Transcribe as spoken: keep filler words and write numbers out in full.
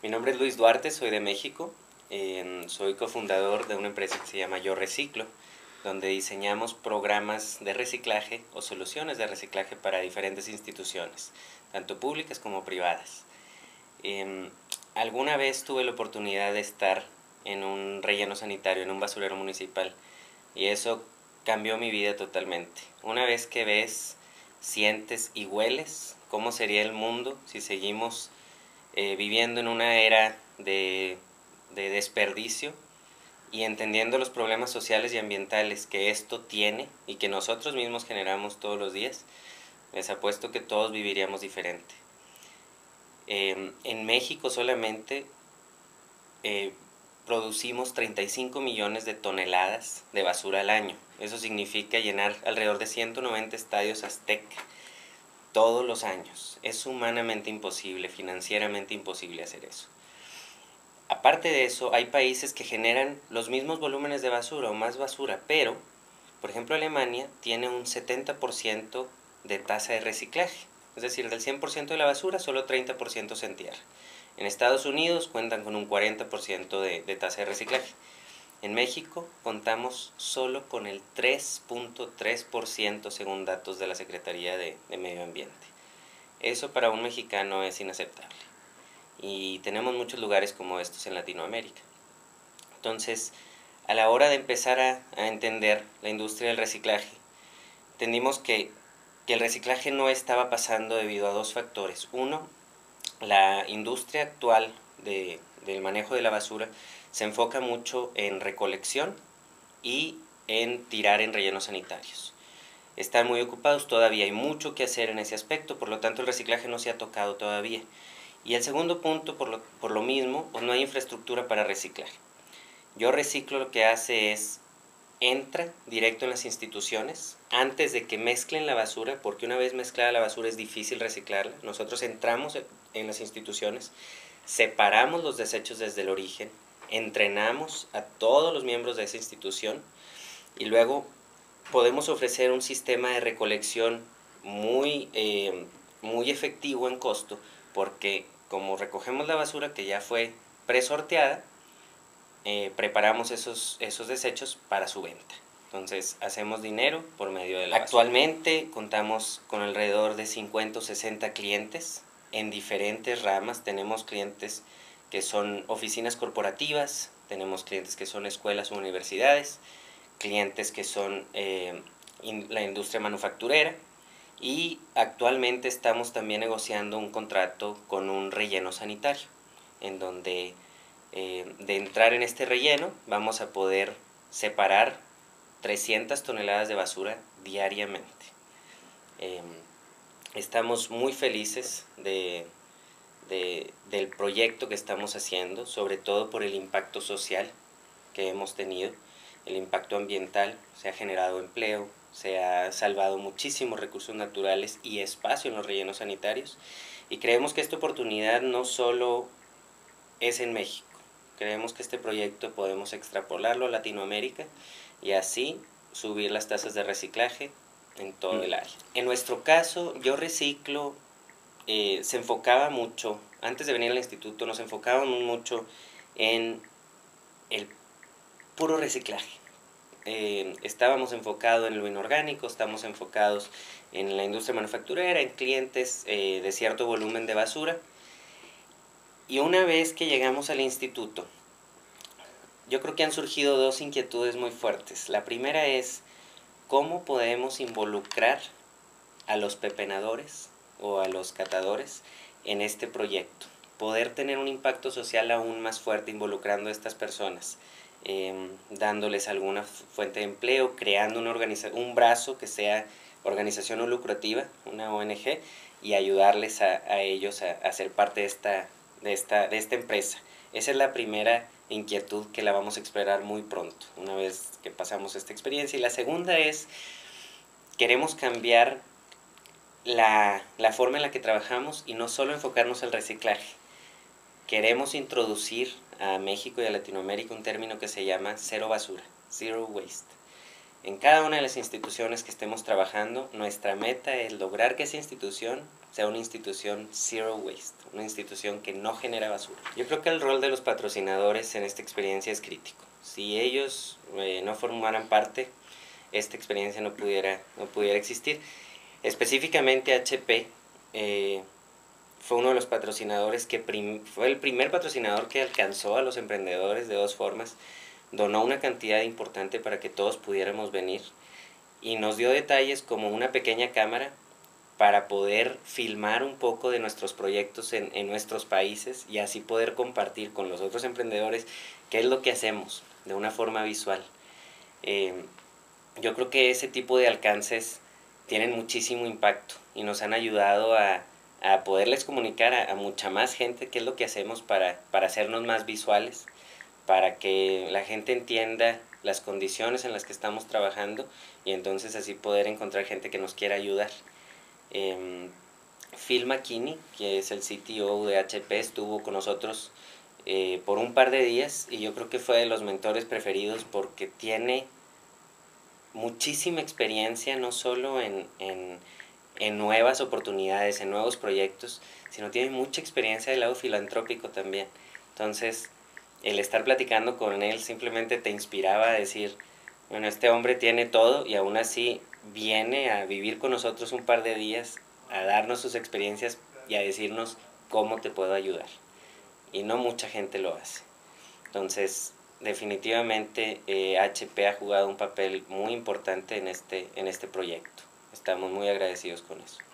Mi nombre es Luis Duarte, soy de México. Eh, soy cofundador de una empresa que se llama Yo Reciclo, donde diseñamos programas de reciclaje o soluciones de reciclaje para diferentes instituciones, tanto públicas como privadas. Eh, alguna vez tuve la oportunidad de estar en un relleno sanitario, en un basurero municipal, y eso cambió mi vida totalmente. Una vez que ves, sientes y hueles cómo sería el mundo si seguimos eh, viviendo en una era de, de desperdicio y entendiendo los problemas sociales y ambientales que esto tiene y que nosotros mismos generamos todos los días, les apuesto que todos viviríamos diferente. Eh, en México solamente eh, producimos treinta y cinco millones de toneladas de basura al año. Eso significa llenar alrededor de ciento noventa estadios Azteca todos los años. Es humanamente imposible, financieramente imposible hacer eso. Aparte de eso, hay países que generan los mismos volúmenes de basura o más basura, pero, por ejemplo, Alemania tiene un setenta por ciento de tasa de reciclaje. Es decir, del cien por ciento de la basura, solo treinta por ciento se entierra. En Estados Unidos cuentan con un cuarenta por ciento de, de tasa de reciclaje. En México contamos solo con el tres punto tres por ciento según datos de la Secretaría de, de Medio Ambiente. Eso para un mexicano es inaceptable. Y tenemos muchos lugares como estos en Latinoamérica. Entonces, a la hora de empezar a, a entender la industria del reciclaje, entendimos que, que el reciclaje no estaba pasando debido a dos factores. Uno, la industria actual de, del manejo de la basura se enfoca mucho en recolección y en tirar en rellenos sanitarios. Están muy ocupados, todavía hay mucho que hacer en ese aspecto, por lo tanto el reciclaje no se ha tocado todavía. Y el segundo punto, por lo, por lo mismo, pues no hay infraestructura para reciclar. Yo Reciclo lo que hace es, entra directo en las instituciones, antes de que mezclen la basura, porque una vez mezclada la basura es difícil reciclarla. Nosotros entramos en las instituciones, separamos los desechos desde el origen, entrenamos a todos los miembros de esa institución y luego podemos ofrecer un sistema de recolección muy, eh, muy efectivo en costo, porque como recogemos la basura que ya fue presorteada, eh, preparamos esos, esos desechos para su venta. Entonces hacemos dinero por medio de la basura. Actualmente contamos con alrededor de cincuenta o sesenta clientes en diferentes ramas. Tenemos clientes que son oficinas corporativas, tenemos clientes que son escuelas o universidades, clientes que son eh, in, la industria manufacturera, y actualmente estamos también negociando un contrato con un relleno sanitario, en donde eh, de entrar en este relleno vamos a poder separar trescientas toneladas de basura diariamente. Eh, estamos muy felices de, de, del proyecto que estamos haciendo, sobre todo por el impacto social que hemos tenido, el impacto ambiental. Se ha generado empleo, se ha salvado muchísimos recursos naturales y espacio en los rellenos sanitarios, y creemos que esta oportunidad no solo es en México. Creemos que este proyecto podemos extrapolarlo a Latinoamérica y así subir las tasas de reciclaje en todo el área. En nuestro caso, Yo Reciclo eh, se enfocaba mucho, antes de venir al instituto, nos enfocábamos mucho en el puro reciclaje. Eh, estábamos enfocados en lo inorgánico, estamos enfocados en la industria manufacturera, en clientes eh, de cierto volumen de basura. Y una vez que llegamos al instituto, yo creo que han surgido dos inquietudes muy fuertes. La primera es cómo podemos involucrar a los pepenadores o a los catadores en este proyecto. Poder tener un impacto social aún más fuerte involucrando a estas personas. Eh, dándoles alguna fuente de empleo, creando una organiza un brazo que sea organización no lucrativa, una O N G, y ayudarles a, a ellos a, a ser parte de esta, de, esta, de esta empresa. Esa es la primera inquietud que la vamos a explorar muy pronto, una vez que pasamos esta experiencia. Y la segunda es, queremos cambiar la, la forma en la que trabajamos y no solo enfocarnos al reciclaje. Queremos introducir a México y a Latinoamérica un término que se llama cero basura, zero waste. en cada una de las instituciones que estemos trabajando, nuestra meta es lograr que esa institución sea una institución zero waste, una institución que no genera basura. Yo creo que el rol de los patrocinadores en esta experiencia es crítico. Si ellos eh, no formaran parte, esta experiencia no pudiera, no pudiera existir. Específicamente H P eh, fue uno de los patrocinadores que prim, fue el primer patrocinador que alcanzó a los emprendedores de dos formas. Donó una cantidad importante para que todos pudiéramos venir y nos dio detalles como una pequeña cámara para poder filmar un poco de nuestros proyectos en, en nuestros países y así poder compartir con los otros emprendedores qué es lo que hacemos de una forma visual. Eh, yo creo que ese tipo de alcances tienen muchísimo impacto y nos han ayudado a, a poderles comunicar a, a mucha más gente qué es lo que hacemos para, para hacernos más visuales, para que la gente entienda las condiciones en las que estamos trabajando y entonces así poder encontrar gente que nos quiera ayudar. Eh, Phil McKinney, que es el C T O de H P, estuvo con nosotros eh, por un par de días y yo creo que fue de los mentores preferidos porque tiene muchísima experiencia, no solo en, en, en nuevas oportunidades, en nuevos proyectos, sino tiene mucha experiencia del lado filantrópico también. Entonces, el estar platicando con él simplemente te inspiraba a decir, bueno, este hombre tiene todo y aún así viene a vivir con nosotros un par de días, a darnos sus experiencias y a decirnos cómo te puedo ayudar. Y no mucha gente lo hace. Entonces, definitivamente eh, H P ha jugado un papel muy importante en este, en este proyecto. Estamos muy agradecidos con eso.